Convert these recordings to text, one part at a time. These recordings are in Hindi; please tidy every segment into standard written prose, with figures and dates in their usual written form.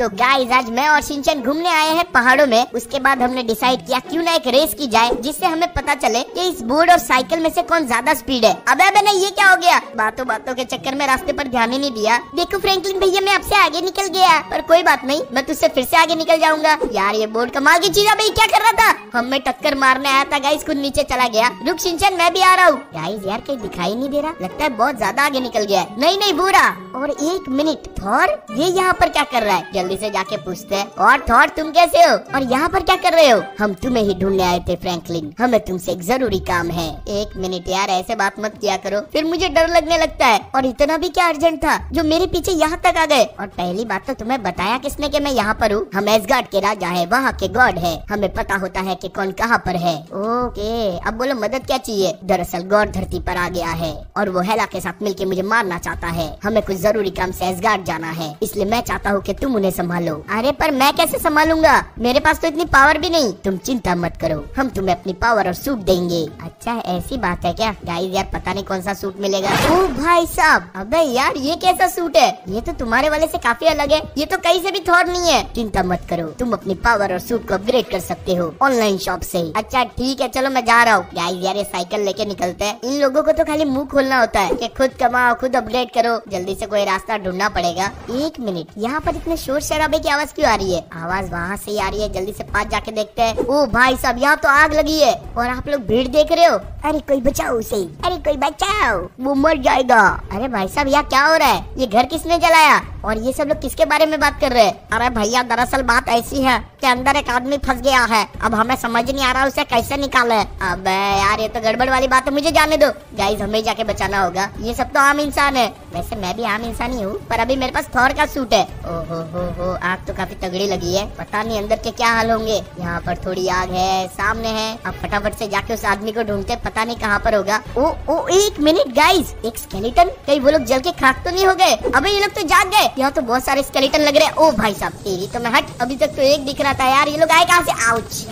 तो गाइस आज मैं और शिनचैन घूमने आए हैं पहाड़ों में। उसके बाद हमने डिसाइड किया क्यों ना एक रेस की जाए जिससे हमें पता चले कि इस बोर्ड और साइकिल में से कौन ज्यादा स्पीड है। अबे नहीं, ये क्या हो गया? बातों बातों के चक्कर में रास्ते पर ध्यान ही नहीं दिया। देखो फ्रैंकलिन भैया, मैं आपसे आगे निकल गया, पर कोई बात नहीं, मैं तुझसे फिर से आगे निकल जाऊंगा। यार ये बोर्ड कमाल की चीज है भाई। क्या कर रहा था? हमें टक्कर मारने आया था गाइस, खुद नीचे चला गया। रुक शिनचैन, मैं भी आ रहा हूँ। गाइस यार कहीं दिखाई नहीं दे रहा, लगता है बहुत ज्यादा आगे निकल गया है। नहीं बुरा। और एक मिनट, थॉर ये यहाँ पर क्या कर रहा है? जल्दी से जाके पूछते हैं। और थॉर तुम कैसे हो और यहाँ पर क्या कर रहे हो? हम तुम्हें ही ढूंढने आए थे फ्रैंकलिन, हमें तुमसे एक जरूरी काम है। एक मिनट यार, ऐसे बात मत किया करो, फिर मुझे डर लगने लगता है। और इतना भी क्या अर्जेंट था जो मेरे पीछे यहाँ तक आ गए? और पहली बात तो तुम्हें बताया किसने कि मैं यहाँ पर हूँ? हम एसगार्ड के राजा है, वहाँ के गॉड है, हमें पता होता है कि कौन कहाँ पर है। ओके, अब बोलो मदद क्या चाहिए? दरअसल गॉड धरती पर आ गया है और वो हेला के साथ मिलके मुझे मारना चाहता है। हमें कुछ जरूरी काम से एसगार्ड जाना है, इसलिए मैं चाहता हूँ कि तुम उन्हें संभालो। अरे पर मैं कैसे संभालूंगा? मेरे पास तो इतनी पावर भी नहीं। तुम चिंता मत करो, हम तुम्हें अपनी पावर और सूट देंगे। अच्छा ऐसी बात है क्या? गाइस यार पता नहीं कौन सा सूट मिलेगा। ओ भाई साहब, अबे यार ये कैसा सूट है? ये तो तुम्हारे वाले से काफी अलग है, ये तो कहीं से भी थॉर नहीं है। चिंता मत करो, तुम अपनी पावर और सूट को अपग्रेड कर सकते हो ऑनलाइन शॉप से। अच्छा ठीक है, चलो मैं जा रहा हूँ। गाइस यार ये साइकिल लेके निकलते हैं। इन लोगों को तो खाली मुंह खोलना होता है कि खुद कमाओ, खुद अपग्रेड करो। जल्दी से कोई रास्ता ढूंढना पड़ेगा। एक मिनट, यहाँ पर इतने शोर शराबे की आवाज क्यों आ रही है? आवाज वहाँ से आ रही है, जल्दी से पास जाके देखते हैं। ओ भाई साहब, यहाँ तो आग लगी है और आप लोग भीड़ देख रहे हो। अरे कोई बचाओ उसे, अरे कोई बचाओ, वो मर जाएगा। अरे भाई साहब यहाँ क्या हो रहा है? ये घर किसने जलाया? और ये सब लोग किसके बारे में बात कर रहे हैं? अरे भैया दरअसल बात ऐसी है कि अंदर एक आदमी फंस गया है, अब हमें समझ नहीं आ रहा उसे कैसे निकाले। अब यार ये तो गड़बड़ वाली बात है, मुझे जाने दो। गाइस हमें जाके बचाना होगा, ये सब तो आम इंसान है। वैसे मैं भी आम इंसान ही हूँ, पर अभी मेरे पास थॉर का सूट है। ओहो हो, आग तो काफी तगड़ी लगी है, पता नहीं अंदर के क्या हाल होंगे। यहाँ पर थोड़ी आग है, सामने है। अब फटाफट से जाके उस आदमी को ढूंढते, पता नहीं कहाँ पर होगा। ओ एक मिनट गाइस, एक स्केलेटन, कहीं वो लोग जल के खाक तो नहीं हो गए? अबे ये लोग तो जाग गए, यहाँ तो बहुत सारे स्केलेटन लग रहे हैं। ओ भाई साहब तेरी तो मैं हट, अभी तक तो एक दिख रहा था यार, ये लोग आए कहाँ से? आउच,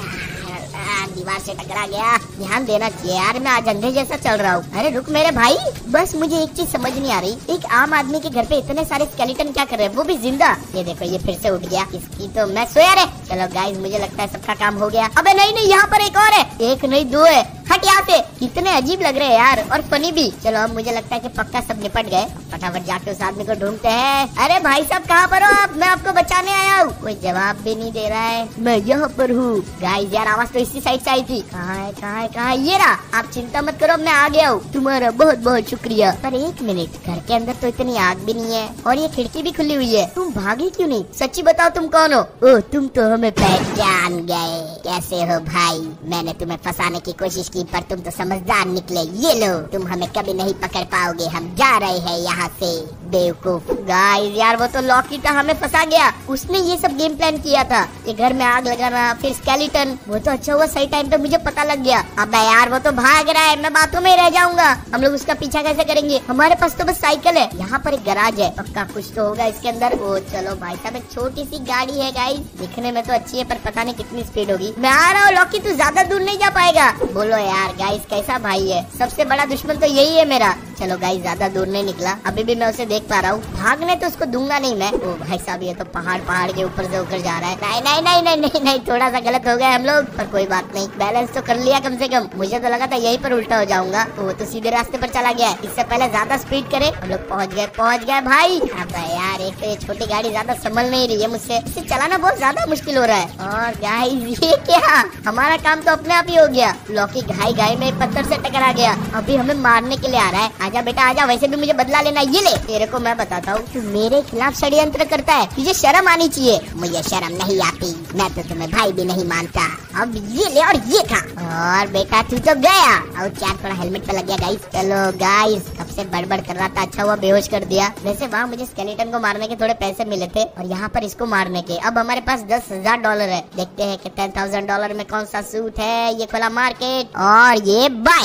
दीवार से टकरा गया। ध्यान देना चाहिए यार, मैं आज अंधे जैसा चल रहा हूँ। अरे रुक मेरे भाई, बस मुझे एक चीज समझ नहीं आ रही, एक आम आदमी के घर पे इतने सारे स्केलेटन क्या कर रहे हैं, वो भी जिंदा? ये देखो ये फिर से उठ गया, इसकी तो मैं सोया रे। चलो गाइस मुझे लगता है सबका काम हो गया। अबे नहीं, यहाँ पर एक और है, एक नहीं दो है। हट यहाँ से, कितने अजीब लग रहे हैं यार, और फनी भी। चलो अब मुझे लगता है कि पक्का सब निपट गए। फटाफट जाके उस आदमी को ढूंढते हैं। अरे भाई साहब कहाँ पर हो आप? मैं आपको बचाने आया हूँ। कोई जवाब भी नहीं दे रहा है। मैं यहाँ पर हूँ। गाइस यार आवाज तो इसी साइड से आई थी। कहाँ है? ये रहा। आप चिंता मत करो, मैं आ गया हूँ। तुम्हारा बहुत बहुत शुक्रिया। पर एक मिनट, घर के अंदर तो इतनी आग भी नहीं है और ये खिड़की भी खुली हुई है, तुम भागे क्यों नहीं? सच्ची बताओ तुम कौन हो? ओह तुम तो हमें पहचान गए। कैसे हो भाई? मैंने तुम्हें फंसाने की कोशिश की पर तुम तो समझदार निकले। ये लो, तुम हमें कभी नहीं पकड़ पाओगे, हम जा रहे हैं यहाँ से, बेवकूफ। गाइस यार वो तो लॉकी था, हमें फंसा गया। उसने ये सब गेम प्लान किया था, ये घर में आग लगाना, फिर स्केलेटन। वो तो अच्छा हुआ सही टाइम पे मुझे पता लग गया। अब यार वो तो भाग रहा है, मैं बातों में रह जाऊंगा। हम लोग उसका पीछा कैसे करेंगे? हमारे पास तो बस साइकिल है। यहाँ पर एक गैराज है, पक्का कुछ तो होगा इसके अंदर। ओ चलो भाई साहब, एक छोटी सी गाड़ी है गाइस, दिखने में तो अच्छी है पर पता नहीं कितनी स्पीड होगी। मैं आ रहा हूँ लॉकी, तू ज्यादा दूर नहीं जा पाएगा। बोलो यार गाइस कैसा भाई है, सबसे बड़ा दुश्मन तो यही है मेरा। चलो गाइस ज्यादा दूर नहीं निकला, अभी भी मैं उसे देख पा रहा हूँ। भागने तो उसको दूंगा नहीं मैं। ओ भाई साहब ये तो पहाड़ के ऊपर से होकर जा रहा है। नहीं, थोड़ा सा गलत हो गया हम लोग, पर कोई बात नहीं, बैलेंस तो कर लिया कम से कम। मुझे तो लगा था यहीं पर उल्टा हो जाऊंगा, वो तो सीधे रास्ते पर चला गया। इससे पहले ज्यादा स्पीड करे। हम लोग पहुँच गए भाई। अब यार एक तो ये छोटी गाड़ी ज्यादा संभल नहीं रही है मुझसे, इसे चलाना बहुत ज्यादा मुश्किल हो रहा है। और गाइस ये क्या, हमारा काम तो अपने आप ही हो गया। लॉकी घाई में पत्थर से टकरा गया, अभी हमें मारने के लिए आ रहा है। आजा बेटा आजा, वैसे भी मुझे बदला लेना। ये ले, तेरे को मैं बताता हूँ, तू मेरे खिलाफ षड्यंत्र करता है, तुझे शर्म आनी चाहिए। मुझे शर्म नहीं आती, मैं तो तुम्हें भाई भी नहीं मानता। अब ये ले और ये खा। और बेटा तू तो गया। और चार थोड़ा हेलमेट पे लग गया गाइस। चलो गाइस, कब से बड़बड़ कर रहा था, अच्छा हुआ बेहोश कर दिया। वैसे वहाँ मुझे स्केलेटन को मारने के थोड़े पैसे मिले थे और यहाँ पर इसको मारने के। अब हमारे पास $10,000 है। देखते हैं कि $10,000 में कौन सा सूट है। ये खोला मार्केट और ये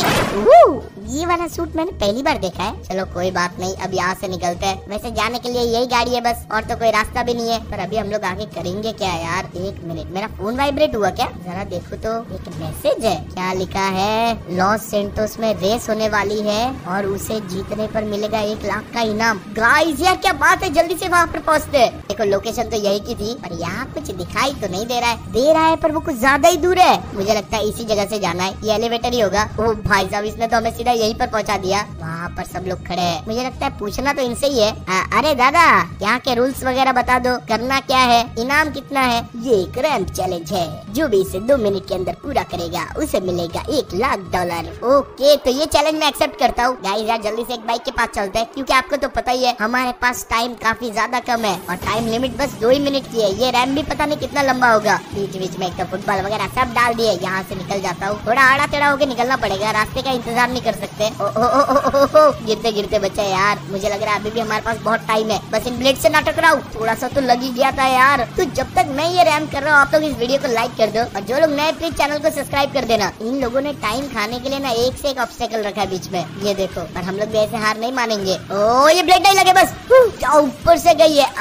बाइक। ये वाला सूट मैंने पहली बार देखा है। चलो कोई बात नहीं, अब यहाँ से निकलते हैं। वैसे जाने के लिए यही गाड़ी है बस, और तो कोई रास्ता भी नहीं है। पर अभी हम लोग आगे करेंगे क्या यार? एक मिनट, मेरा फोन वाइब्रेट हुआ क्या? जरा देखो तो, एक मैसेज है। क्या लिखा है? लॉस सेंटोस में रेस होने वाली है और उसे जीत जीतने पर मिलेगा 1 लाख का इनाम। गाइस यार क्या बात है, जल्दी से वहाँ पर पहुँचते हैं। देखो लोकेशन तो यही की थी, पर यहाँ कुछ दिखाई तो नहीं दे रहा है पर वो कुछ ज्यादा ही दूर है। मुझे लगता है इसी जगह से जाना है, ये एलिवेटर ही होगा। ओ भाई साहब, इसने तो हमें सीधा यहीं पर पहुँचा दिया। वहाँ पर सब लोग खड़े हैं, मुझे लगता है पूछना तो इनसे ही है। अरे दादा, यहाँ के रूल्स वगैरह बता दो, करना क्या है, इनाम कितना है? ये एक रैंप चैलेंज है, जो भी इसे 2 मिनट के अंदर पूरा करेगा उसे मिलेगा $1 लाख। ओके, तो ये चैलेंज मैं एक्सेप्ट करता हूँ। गाइस यार जल्दी से एक बाइक के पास चलते हैं, क्योंकि आपको तो पता ही है हमारे पास टाइम काफी ज्यादा कम है और टाइम लिमिट बस 2 ही मिनट की है। ये रैंप भी पता नहीं कितना लंबा होगा। बीच बीच में एक तो फुटबॉल वगैरह सब डाल दिए। यहाँ से निकल जाता हूँ, थोड़ा आड़ा टेढ़ा होकर निकलना पड़ेगा, रास्ते का इंतजार नहीं कर सकते। गिरते गिरते बचे यार, मुझे लग रहा है अभी भी हमारे पास बहुत टाइम है। बस इन ब्लेड से ना टकराऊं, थोड़ा सा तो लग ही गया था यार। तो जब तक मैं ये रैंप कर रहा हूँ, आप लोग इस वीडियो को लाइक कर दो और जो लोग नए प्लीज चैनल को सब्सक्राइब कर देना। इन लोगों ने टाइम खाने के लिए ना एक से एक ऑब्स्टेकल रखा है बीच में, ये देखो। पर हम लोग भी ऐसे हार नहीं मानेंगे। ओ ये ब्लेड नहीं लगे, बस ऊपर से गई है।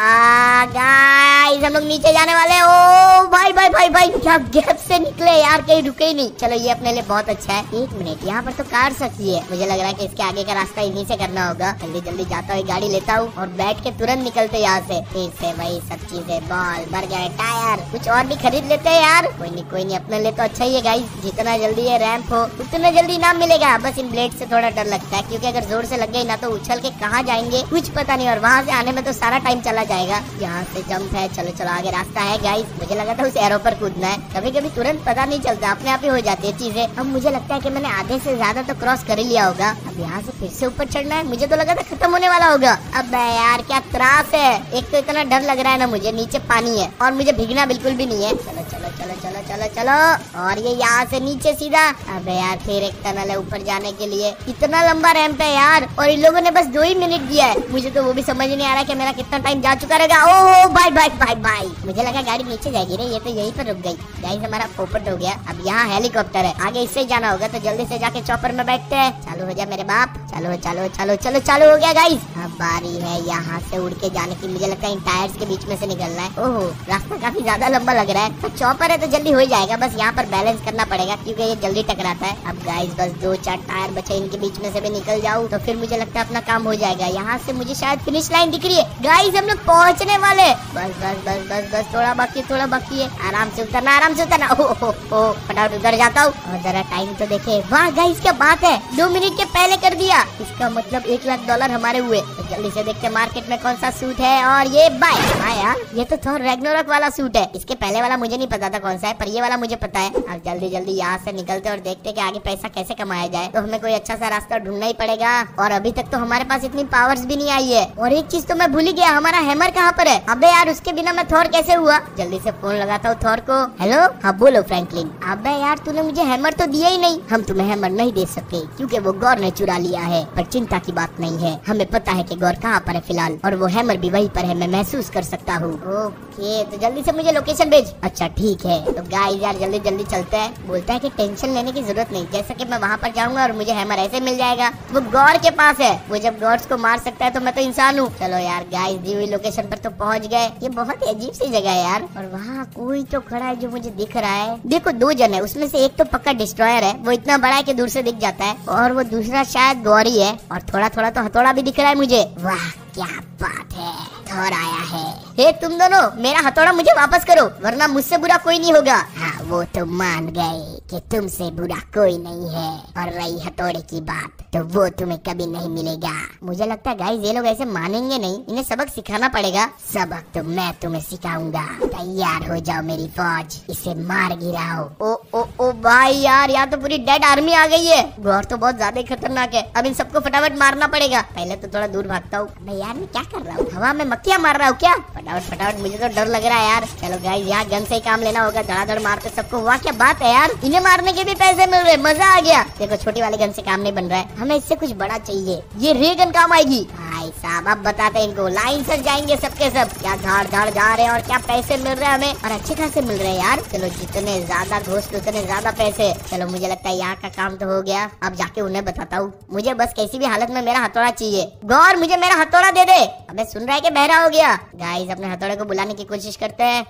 गाइस हम लोग नीचे जाने वाले। ओ भाई भाई भाई भाई, क्या गैप से निकले यार, कहीं रुके ही नहीं। चलो ये अपने लिए बहुत अच्छा है। 1 मिनट, यहाँ पर तो कार सकती है। मुझे लग रहा है कि इसके आगे का रास्ता इन्हीं से करना होगा। जल्दी जल्दी जाता हूँ, गाड़ी लेता हूँ और बैठ के तुरंत निकलते यहाँ से। फिर से वही सब चीजें, बॉल, बर्गर, टायर, कुछ और भी खरीद लेते हैं यार। कोई नहीं, अपने लिए तो अच्छा ही है गाइस। जितना जल्दी ये रैंप हो उतना जल्दी इनाम मिलेगा। बस इन ब्लेड से थोड़ा डर लगता है, क्योंकि अगर जोर से लग गई ना तो उछल के कहाँ जाएंगे कुछ पता नहीं, और वहाँ से आने में तो सारा टाइम चला जाएगा। यहाँ से जंप है, चलो चलो आगे रास्ता है गाइस। मुझे लगा था उस एरो पर कूदना है, कभी कभी तुरंत पता नहीं चलता, अपने आप ही हो जाती है चीजें। अब मुझे लगता है कि मैंने आधे से ज्यादा तो क्रॉस कर ही लिया होगा। अब यहाँ से फिर से ऊपर चढ़ना है, मुझे तो लगा था खत्म होने वाला होगा। अब यार क्या त्रास है, एक तो इतना डर लग रहा है ना मुझे, नीचे पानी है और मुझे भीगना बिल्कुल भी नहीं है। चलो चलो चलो चलो चलो चलो, और ये यहाँ से नीचे सीधा। अब यार फिर एक टनल है ऊपर जाने के लिए, इतना लंबा रैंप है यार, और इन लोगों ने बस 2 ही मिनट दिया है। मुझे तो वो भी समझ नहीं आ रहा कि मेरा कितना टाइम जा चुका रहेगा। ओह भाई भाई भाई भाई, मुझे लगा गाड़ी नीचे जाएगी रे, ये तो यहीं पर रुक गई। गाइस हमारा पोपट हो गया। अब यहाँ हेलीकॉप्टर है, आगे इससे जाना होगा, तो जल्दी से जाके चॉपर में बैठते हैं। चालू हो जा मेरे बाप, चलो चलो चलो चलो, चालू हो गया गाइस। अब बारी है यहाँ से उड़ के जाने की। मुझे लगता है इन टायर्स के बीच में से निकलना है। ओहो, रास्ता काफी ज्यादा लंबा लग रहा है। तो चॉपर है तो जल्दी हो जाएगा, बस यहाँ पर बैलेंस करना पड़ेगा क्योंकि ये जल्दी टकराता है। अब गाइस बस 2-4 टायर बचे, इनके बीच में से भी निकल जाऊँ तो फिर मुझे लगता है अपना काम हो जाएगा। यहाँ से मुझे शायद फिनिश लाइन दिख रही है। गाइस हम लोग पहुँचने वाले, बस बस बस बस बस, थोड़ा बाकी है। आराम से उतरना, आराम से उतरना। ओ फटाफट उतर जाता हूँ। और जरा टाइम तो देखे। वाह गाइस क्या बात है, 2 मिनट के पहले कर दिया। इसका मतलब $1 लाख हमारे हुए। तो जल्दी से देखते मार्केट में कौन सा सूट है। और ये बाय यार, ये तो थोर रैग्नारोक वाला सूट है। इसके पहले वाला मुझे नहीं पता था कौन सा है, पर ये वाला मुझे पता है। अब जल्दी जल्दी यहाँ से निकलते और देखते कि आगे पैसा कैसे कमाया जाए। तो हमें कोई अच्छा सा रास्ता ढूंढना ही पड़ेगा, और अभी तक तो हमारे पास इतनी पावर्स भी नहीं आई है। और एक चीज तो मैं भूल ही गया, हमारा हैमर कहाँ पर है? अबे यार उसके बिना मैं थोर कैसे हुआ? जल्दी से फोन लगाता हूँ थोर को। हेलो, हाँ बोलो फ्रैंकलिन। अबे यार तूने मुझे हैमर तो दिया ही नहीं। हम तुम्हें हैमर नहीं दे सकते क्योंकि वो गौर ने चुरा लिया है, पर चिंता की बात नहीं है, हमें पता है कि गौर कहाँ पर है फिलहाल, और वो हैमर भी वहीं पर है, मैं महसूस कर सकता हूँ। ओके, तो जल्दी से मुझे लोकेशन भेज। अच्छा ठीक है। तो गाइस यार जल्दी जल्दी चलते हैं। बोलता है कि टेंशन लेने की जरूरत नहीं, जैसा कि मैं वहाँ पर जाऊंगा और मुझे हैमर ऐसे मिल जाएगा। वो गौर के पास है, वो जब गौर्स को मार सकता है तो मैं तो इंसान हूँ। चलो यार गाइस दी हुई लोकेशन पर तो पहुँच गए। ये बहुत ही अजीब सी जगह है यार, और वहाँ कोई तो खड़ा है जो मुझे दिख रहा है। देखो 2 जन है, उसमें से एक तो पक्का डिस्ट्रॉयर है, वो इतना बड़ा है कि दूर से दिख जाता है, और वो दूसरा शायद गौरी है, और थोड़ा थोड़ा तो हथौड़ा भी दिख रहा है मुझे। वाह क्या बात है, थोर आया है। हे तुम दोनों, मेरा हथौड़ा मुझे वापस करो, वरना मुझसे बुरा कोई नहीं होगा। हाँ वो तो मान गए कि तुमसे बुरा कोई नहीं है, और रही हथौड़े की बात तो वो तुम्हें कभी नहीं मिलेगा। मुझे लगता है गाइस ये लोग ऐसे मानेंगे नहीं, इन्हें सबक सिखाना पड़ेगा। सबक तो मैं तुम्हें सिखाऊंगा, तैयार हो जाओ मेरी फौज, इसे मार गिराओ। ओ भाई यार, यहाँ तो पूरी डेड आर्मी आ गई है। गौर तो बहुत ज्यादा खतरनाक है, अब इन सबको फटाफट मारना पड़ेगा। पहले तो थोड़ा दूर भागता हूँ। यार मैं क्या कर रहा हूँ, हवा में मक्खियाँ मार रहा हूँ क्या? फटाफट, मुझे तो डर लग रहा है यार। चलो गाइस यहाँ गन से ही काम लेना होगा, धड़ाधड़ मारते सबको। वाह क्या बात है यार, इन्हें मारने के भी पैसे मिल रहे, मजा आ गया। देखो छोटी वाली गन से काम नहीं बन रहा है, हमें इससे कुछ बड़ा चाहिए। ये रे गन काम आएगी। भाई साहब अब बताते हैं इनको, लाइन से जाएंगे सबके सब। क्या धाड़ धाड़ जा रहे हैं और क्या पैसे मिल रहे हैं हमें, और अच्छे खासे मिल रहे हैं यार। चलो जितने ज्यादा घोस्ट उतने ज्यादा पैसे। चलो मुझे लगता है यहाँ का काम तो हो गया, अब जाके उन्हें बताता हूँ। मुझे बस कैसी भी हालत में मेरा हथौड़ा चाहिए। गौर मुझे मेरा हथौड़ा दे दे। अबे सुन रहा है कि बहरा हो गया? गाइस अपने हथौड़े को बुलाने की कोशिश करते हैं।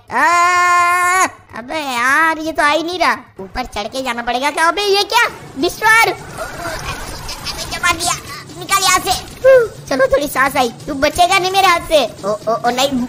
अबे यार ये तो आ ही नहीं रहा, ऊपर चढ़ के जाना पड़ेगा क्या? अबे ये क्या डिस्ट्रॉयर, निकाल यहाँ से। चलो थोड़ी सांस आई। तू बचेगा नहीं मेरे हाथ से। ओ नहीं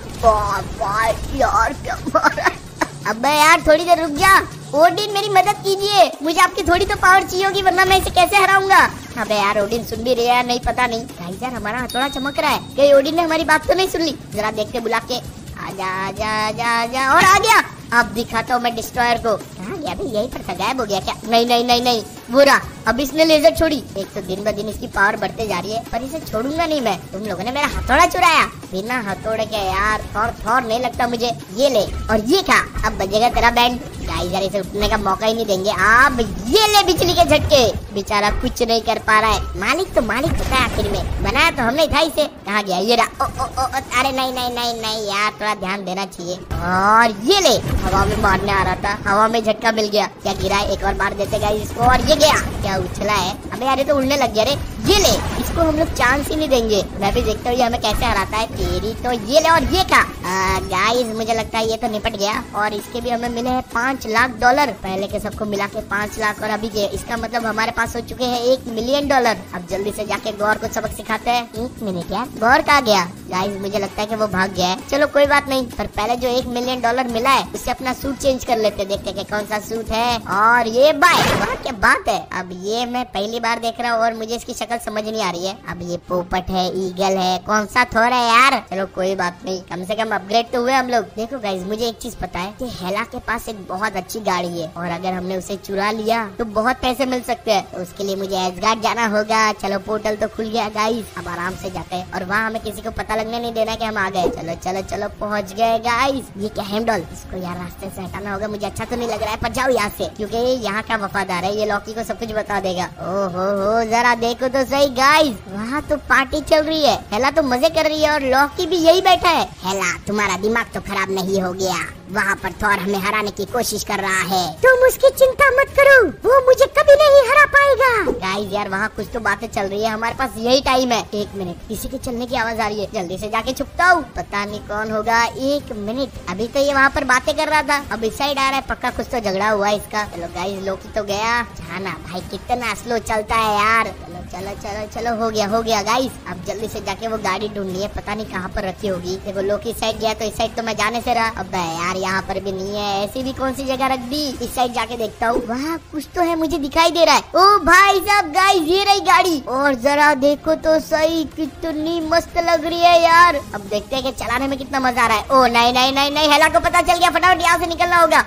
यार क्या मारा। अबे यार थोड़ी देर रुक जा। ओडिन मेरी मदद कीजिए, मुझे आपकी थोड़ी तो पावर चाहिए होगी, वरना मैं इसे कैसे हराऊंगा। अबे यार ओडिन सुन भी रहा है नहीं पता नहीं। गाइस यार हमारा हथौड़ा चमक रहा है, कहीं ओडिन ने हमारी बात तो नहीं सुन ली। जरा देखते बुला के। आजा आजा आजा आजा। और आ गया। अब दिखाता हूँ मैं डिस्ट्रॉयर को। कहाँ गया भाई, यहीं पर था, गायब हो गया क्या? नहीं नहीं नहीं नहीं, वो रहा। अब इसने लेजर छोड़ी। एक तो दिन ब दिन इसकी पावर बढ़ते जा रही है, पर इसे छोड़ूंगा नहीं मैं। तुम लोगों ने मेरा हथौड़ा चुराया, बिना हथौड़े के यार थौर नहीं लगता मुझे। ये ले और ये खा, अब बजेगा तेरा बैंड। गाइस यार इसे उठने का मौका ही नहीं देंगे। अब ये ले बिजली के झटके। बेचारा कुछ नहीं कर पा रहा है। मालिक तो मालिक होता है आखिर में, बनाया तो हमने था इसे। कहाँ गया ये रहा। अरे नहीं नहीं नहीं नहीं यार, थोड़ा ध्यान देना चाहिए। और ये ले, हवा में मारने आ रहा था, हवा में झटका मिल गया। क्या गिरा है, एक और मार देते गाइस इसको। और ये गया, क्या उछला है। अबे यार ये तो उड़ने लग गया रे। ये ले, इसको हम लोग चांस ही नहीं देंगे। मैं भी देखता हूँ ये हमें कैसे हराता है। तेरी तो ये ले और ये का। गाइस मुझे लगता है ये तो निपट गया। और इसके भी हमें मिले हैं $5 लाख। पहले के सबको मिला के 5 लाख और अभी के, इसका मतलब हमारे पास हो चुके हैं $1 मिलियन। अब जल्दी से जाके गौर को सबक सिखाते हैं। 1 मिनट यार, गौर कहाँ गया? गाइस मुझे लगता है कि वो भाग गया है। चलो कोई बात नहीं, पर पहले जो $1 मिलियन मिला है उससे अपना सूट चेंज कर लेते, देखते कि कौन सा सूट है। और ये बाय, वाह क्या बात है। अब ये मैं पहली बार देख रहा हूँ और मुझे इसकी शक्ल समझ नहीं आ रही है। अब ये पोपट है, ईगल है, कौन सा थोर है यार। चलो कोई बात नहीं, कम से कम अपग्रेड तो हुए हम लोग। देखो गाइस मुझे एक चीज पता है कि हेला के पास एक बहुत अच्छी गाड़ी है, और अगर हमने उसे चुरा लिया तो बहुत पैसे मिल सकते हैं। तो उसके लिए मुझे एसगार्ड जाना होगा। चलो पोर्टल तो खुल गया गाइस, अब आराम से जाते हैं और वहाँ हमें किसी को पता लगने नहीं देना कि हम आ गए। चलो चलो चलो पहुँच गए गाइस। ये क्या हेमडॉल, इसको यार रास्ते से हटाना होगा। मुझे अच्छा तो नहीं लग रहा है, पर जाओ यहाँ से, क्योंकि यहाँ का वफादार है। ये लॉकी को सब कुछ बता देगा। ओहो जरा देखो तो सही गाइस, वहाँ तो पार्टी चल रही है। हेला तो मजे कर रही है और लॉकी भी यही बैठा है। हेला तुम्हारा दिमाग तो खराब नहीं हो गया? वहाँ पर थॉर हमें हराने की कोशिश कर रहा है। तुम उसकी चिंता मत करो, वो मुझे कभी नहीं हरा पाएगा। गाइस यार वहाँ कुछ तो बातें चल रही है, हमारे पास यही टाइम है। 1 मिनट, किसी के चलने की आवाज आ रही है, जल्दी से जाके छुपता हूँ। पता नहीं कौन होगा। 1 मिनट, अभी तो ये वहाँ पर बातें कर रहा था, अब इस साइड आ रहा है। पक्का कुछ तो झगड़ा हुआ है इसका। चलो गाइस लोकी तो गया। जाना भाई कितना स्लो चलता है यार। चलो चलो चलो चलो, हो गया गाइस। अब जल्दी से जाके वो गाड़ी ढूंढनी है, पता नहीं कहाँ पर रखी होगी। देखो लोकी इस साइड गया तो इस साइड तो मैं जाने से रहा। अब यार यहाँ पर भी नहीं है, ऐसी भी कौन सी जगह रख दी। इस साइड जाके देखता हूँ, वहाँ कुछ तो है, मुझे दिखाई दे रहा है। ओ भाई साहब गाइस ये रही गाड़ी, और जरा देखो तो सही, कितनी मस्त लग रही है यार। अब देखते हैं कि चलाने में कितना मजा आ रहा है। ओ नहीं नहीं नहीं नहीं, हेला को पता चल गया, फटाफट यहाँ से निकलना होगा।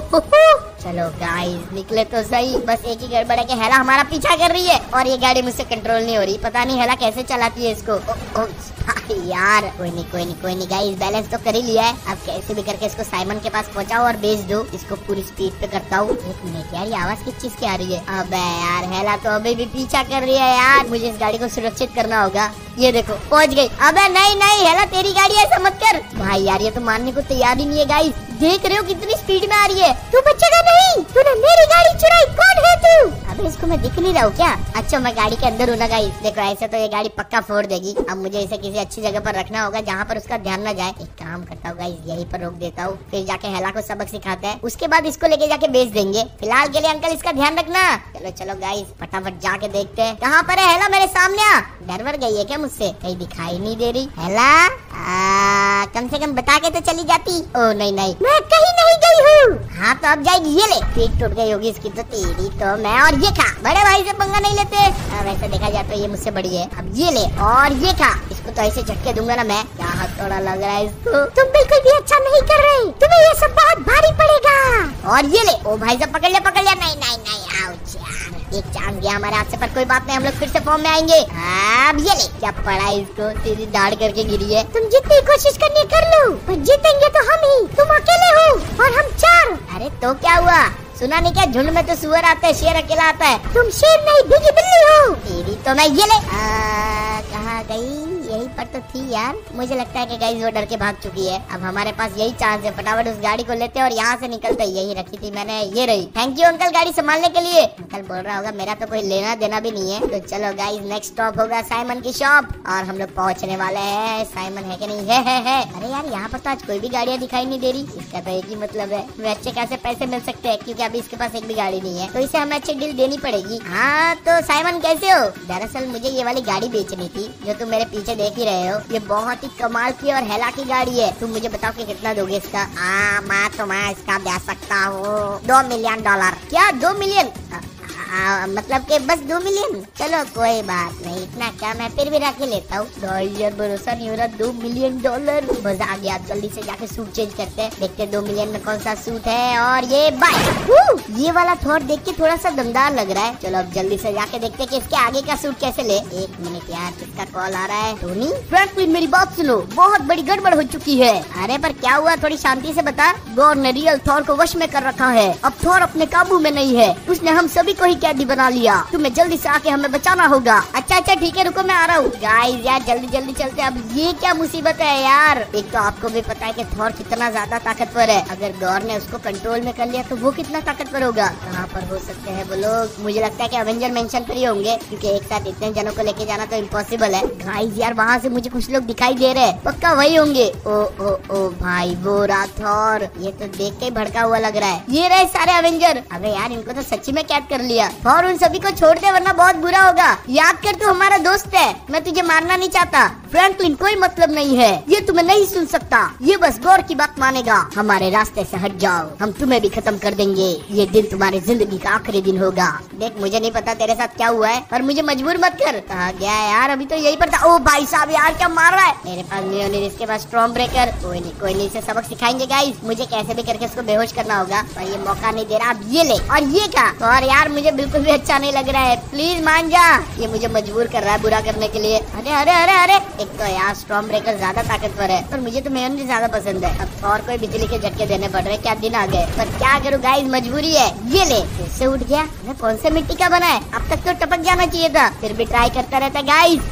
चलो गाइस निकले तो सही, बस एक ही गड़बड़ है कि हेला हमारा पीछा कर रही है और ये गाड़ी मुझसे कंट्रोल नहीं हो रही। पता नहीं हेला कैसे चलाती है इसको। यार कोई नहीं गाइस, बैलेंस तो कर ही लिया है। अब कैसे भी करके इसको साइमन के पास पहुंचाओ और बेच दो। इसको पूरी स्पीड पे करता हूँ। 1 मिनट यार, ये आवाज किस चीज की आ रही है? अब यार हेला तो अभी भी पीछा कर रही है यार, मुझे इस गाड़ी को सुरक्षित करना होगा। ये देखो पहुंच गई। अबे नहीं हेला तेरी गाड़ी ऐसा मत कर भाई। यार ये तो मानने को तैयार ही नहीं है गाइस, देख रहे हो कितनी स्पीड में आ रही है। तू बचेगा नहीं, तूने मेरी गाड़ी चुराई, कौन है तू? अबे इसको मैं दिख नहीं रहा हूँ क्या? अच्छा मैं गाड़ी के अंदर हूँ ना गाइस। देखो ऐसे तो ये गाड़ी पक्का फोड़ देगी। अब मुझे इसे किसी अच्छी जगह पर रखना होगा जहाँ पर उसका ध्यान न जाए। एक काम करता हूँ गाइस, यहीं पर रोक देता हूँ, फिर जाके हेला को सबक सिखाते हैं, उसके बाद इसको लेके जाके बेच देंगे। फिलहाल के लिए अंकल इसका ध्यान रखना। चलो चलो गाइस फटाफट जाके देखते हैं कहाँ पर है हेला। मेरे सामने आ। डर वर गई है क्या मुझसे? कहीं दिखाई नहीं दे रही हेला। कम से कम बता के तो चली जाती। ओ नहीं मैं कहीं नहीं गई हूँ। हाँ तो अब जाएगी। ये ले, पीठ टूट गई होगी इसकी तो। तेरी तो मैं, और ये खा। बड़े भाई से पंगा नहीं लेते। वैसे देखा जाए तो ये मुझसे बड़ी है। अब ये ले और ये खा। इसको तो ऐसे झटके दूंगा ना मैं। क्या थोड़ा लग रहा है इसको। तुम बिल्कुल भी अच्छा नहीं कर रहे, तुम्हें ये सब बहुत भारी पड़ेगा। और ये ले। ओ भाई साहब पकड़ लिया। नहीं आउच यार, एक चांस गया हमारे हाथ से, पर कोई बात नहीं, हम लोग फिर से फॉर्म में आएंगे। अब ये ले, क्या पड़ा इसको, सीधी दाढ़ करके गिरी है। तुम जितनी कोशिश करनी कर लो, पर जीतेंगे तो हम ही। तुम अकेले हो और हम 4। अरे तो क्या हुआ, सुना नहीं क्या, झुंड में तो सुअर आता है, शेर अकेला आता है। तुम शेर नहीं भीगी बिल्ली हो। तेरी तो मैं। ये ले, कहाँ गई? यही पर तो थी यार। मुझे लगता है कि गाइस वो डर के भाग चुकी है। अब हमारे पास यही चांस है, फटाफट उस गाड़ी को लेते और यहाँ से निकलते। यही रखी थी मैंने, ये रही। थैंक यू अंकल गाड़ी संभालने के लिए। अंकल बोल रहा होगा मेरा तो कोई लेना देना भी नहीं है। तो चलो गाइस नेक्स्ट स्टॉप होगा साइमन की शॉप और हम लोग पहुँचने वाले हैं। साइमन है कि नहीं? है। अरे यार यहाँ पर तो आज कोई भी गाड़ियाँ दिखाई नहीं दे रही। इसका तो एक ही मतलब है हमें अच्छे खासे पैसे मिल सकते हैं, क्योंकि अभी इसके पास एक भी गाड़ी नहीं है, तो इसे हमें अच्छी डील देनी पड़ेगी। हाँ तो साइमन कैसे हो? दरअसल मुझे ये वाली गाड़ी बेचनी थी जो तुम मेरे पीछे देख ही रहे हो। ये बहुत ही कमाल की और हेला की गाड़ी है। तुम मुझे बताओ कि कितना दोगे इसका? मैं तुम्हें इसका दे सकता हूँ $2 मिलियन। क्या 2 मिलियन? मतलब कि बस 2 मिलियन? चलो कोई बात नहीं, इतना क्या मैं फिर भी रख ही लेता हूँ। यार भरोसा नहीं हो रहा, $2 मिलियन। मजा आ गया। जल्दी से जाके सूट चेंज करते हैं, देखते 2 मिलियन में कौन सा सूट है। और ये बाय, ये वाला थॉर देख के थोड़ा सा दमदार लग रहा है। चलो अब जल्दी से जाके देखते कि इसके आगे का सूट कैसे ले। 1 मिनट यार, किसका कॉल आ रहा है? टोनी? फ्रैंकलिन मेरी बात सुनो, बहुत बड़ी गड़बड़ हो चुकी है। अरे पर क्या हुआ, थोड़ी शांति से बता। गॉर ने रियल थॉर को वश में कर रखा है। अब थॉर अपने काबू में नहीं है, उसने हम सभी को ही कैदी बना लिया। तुम्हें जल्दी से आके हमें बचाना होगा। अच्छा ठीक है, रुको मैं आ रहा हूँ। गाइस यार जल्दी चलते। अब ये क्या मुसीबत है यार। एक तो आपको भी पता है कि थॉर कितना ज्यादा ताकतवर है। अगर गॉर ने उसको कंट्रोल में कर लिया तो वो कितना ताकतवर होगा। कहाँ पर हो सकते हैं वो लोग? मुझे लगता है कि अवेंजर मेंशन पर ही होंगे, क्योंकि एक साथ इतने जनों को लेके जाना तो इम्पॉसिबल है। गाइस यार वहाँ से मुझे कुछ लोग दिखाई दे रहे हैं, पक्का वही होंगे। ओ भाई वो रहा थॉर। ये तो देख के भड़का हुआ लग रहा है। ये रहे सारे अवेंजर। अबे यार इनको तो सच्ची में कैद कर लिया। और उन सभी को छोड़ दे वरना बहुत बुरा होगा। याद कर तू हमारा दोस्त है, मैं तुझे मारना नहीं चाहता। फ्रैंकलिन कोई मतलब नहीं है, ये तुम्हें नहीं सुन सकता। ये बस गौर की बात मानेगा। हमारे रास्ते से हट जाओ, हम तुम्हें भी खत्म कर देंगे। ये दिन तुम्हारी जिंदगी का आखिरी दिन होगा। देख मुझे नहीं पता तेरे साथ क्या हुआ है, पर मुझे मजबूर मत कर। कहाँ गया यार, अभी तो यही पर था। ओ भाई साहब यार क्या मार रहा है। मेरे पास मियोनिर, इसके पास स्टॉर्म ब्रेकर। कोई नहीं इसे सबक सिखाएंगे गाइस। मुझे कैसे भी करके इसको बेहोश करना होगा, पर ये मौका नहीं दे रहा। अब ये ले, और ये क्या? और यार मुझे बिल्कुल भी अच्छा नहीं लग रहा है, प्लीज मान जा। ये मुझे मजबूर कर रहा है बुरा करने के लिए। अरे एक तो यार स्टॉर्म ब्रेकर ज्यादा ताकतवर है, पर मुझे तो मेयोनिर ज्यादा पसंद है। अब और कोई बिजली के झटके देने पड़ रहे, क्या दिन आ गए। पर क्या करूँ गाइस, मजबूरी है। ये ले, फिर से उठ गया। अरे कौन से मिट्टी का बना है? अब तक तो टपक जाना चाहिए था, फिर भी ट्राई करता रहता गाइस।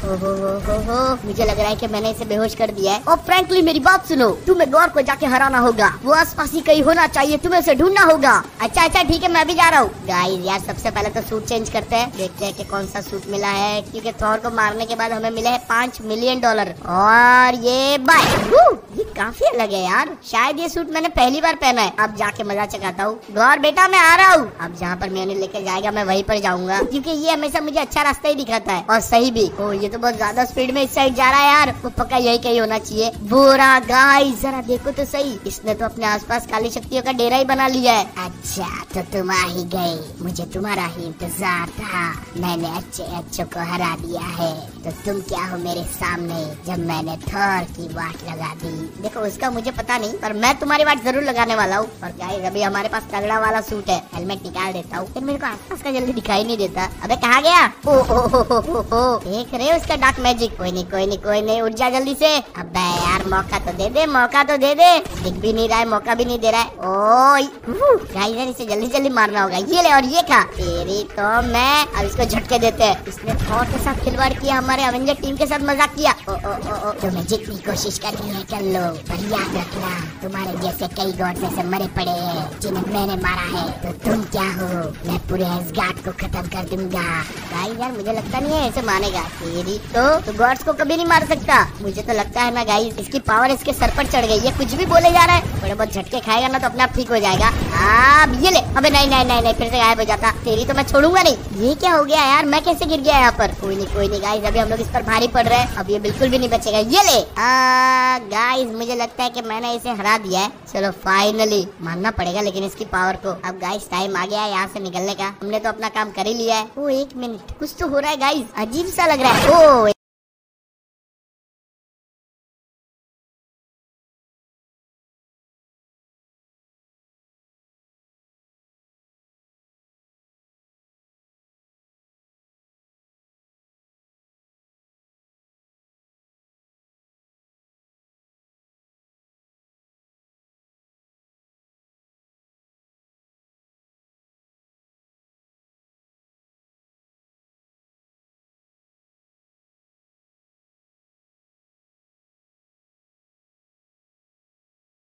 हो मुझे लग रहा है कि मैंने इसे बेहोश कर दिया है। और फ्रैंकलिन मेरी बात सुनो, तुम्हें गौर को जाके हराना होगा। वो आसपास ही कहीं होना चाहिए, तुम्हें उसे ढूंढना होगा। अच्छा ठीक है, मैं भी जा रहा हूँ। गाइस यार सबसे पहले तो सूट चेंज करते हैं, देखते हैं कि कौन सा सूट मिला है, क्योंकि थॉर को मारने के बाद हमें मिले हैं $5 मिलियन। और ये बाय, ये काफी अलग है यार। शायद ये सूट मैंने पहली बार पहना है। अब जाके मजा चकाता हूँ। गौर बेटा मैं आ रहा हूँ। अब जहाँ पर मैंने लेके जाएगा मैं वहीं पर जाऊंगा, क्योंकि ये हमेशा मुझे अच्छा रास्ता ही दिखाता है, और सही भी। ओ ये तो बहुत ज्यादा स्पीड में इस साइड जा रहा है यार। वो पक्का यही कहीं होना चाहिए। बोरा गाइस जरा देखो तो सही, इसने तो अपने आसपास काली शक्तियों का डेरा ही बना लिया है। अच्छा तो तुम आ ही गए, मुझे तुम्हारा ही इंतजार था। मैंने अच्छे को हरा दिया है, तो तुम क्या हो मेरे सामने जब मैंने थॉर की वाट लगा दी। देखो उसका मुझे पता नहीं, पर मैं तुम्हारी वाट जरूर लगाने वाला हूँ। और गाइस अभी हमारे पास तगड़ा वाला सूट है। हेलमेट निकाल देता हूँ, फिर मेरे को आसपास का जल्दी दिखाई नहीं देता। अबे कहाँ गया? ओ देख रहे हो उसका डार्क मैजिक। कोई नहीं उठ जा जल्दी से। अबे यार मौका तो दे दे। दिख भी नहीं रहा है, मौका भी नहीं दे रहा है। गाइस इसे जल्दी मारना होगा। ये ले, और ये खा तेरी तो मैं। अब इसको झटके देते हैं। इसने थॉर के साथ खिलवाड़ किया, हमारे अवेंजर टीम के साथ मजाक किया। तुम्हें जितनी कोशिश करनी है कर लो, पर याद रखना तुम्हारे जैसे कई गॉड से मरे पड़े हैं जिन्हें मैंने मारा है। तो तुम क्या हो? मैं पूरे एसगार्ड को खत्म कर दूंगा। गाइस यार मुझे लगता नहीं है ऐसे मानेगा। तेरी तो गॉड्स को कभी नहीं मार सकता। मुझे तो लगता है ना गाइस, इसकी पावर इसके सर पर चढ़ गई। ये कुछ भी बोले जा रहा है। थोड़े बहुत झटके खाएगा ना तो अपने आप ठीक हो जाएगा। अब ये ले। अबे नहीं फिर से गायब हो जाता। तेरी तो मैं छोड़ूंगा नहीं। ये क्या हो गया यार, मैं कैसे गिर गया यहाँ पर? कोई नहीं गाइस, अभी हम लोग इस पर भारी पड़ रहे हैं। अब ये बिल्कुल भी नहीं बचेगा। ये ले। गाइस मुझे लगता है कि मैंने इसे हरा दिया है। चलो फाइनली मानना पड़ेगा लेकिन इसकी पावर को। अब गाइस टाइम आ गया है यहाँ से निकलने का। हमने तो अपना काम कर ही लिया है। 1 मिनट, कुछ तो हो रहा है गाइस, अजीब सा लग रहा है।